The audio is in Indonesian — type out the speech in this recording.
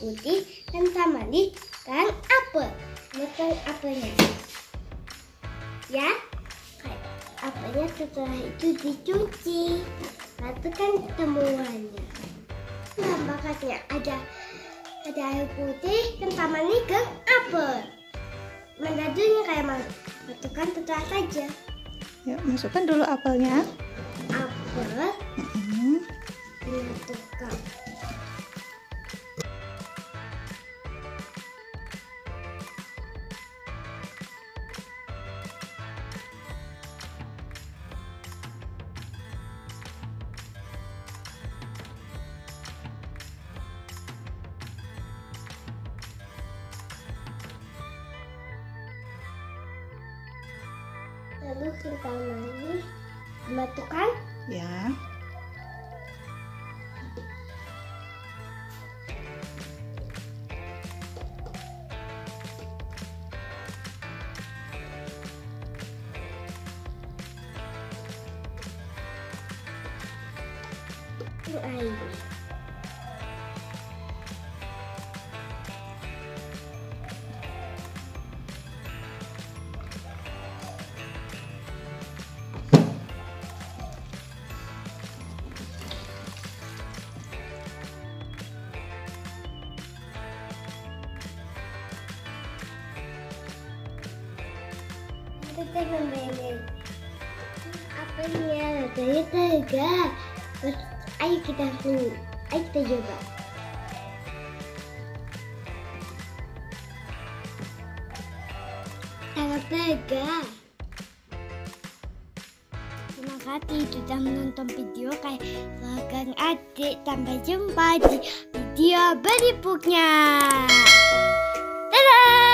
putih dan tambahkan apel. Makan apelnya. Ya, apelnya setelah itu dicuci. Masukkan temuannya. Tambahkannya ada air putih dan tambahkan ke apel. Menadunya kayak masukkan setelah saja. Ya, masukkan dulu apelnya. Apel. Dimasukkan. Lalu kental manis dimasukkan. Ya. Air. Kita membeli apelnya, rasanya tegak. Terus ayo kita coba. Sangat tegak. Terima kasih sudah menonton video kayak Kakak Adik. Sampai jumpa di video berikutnya. Dadah.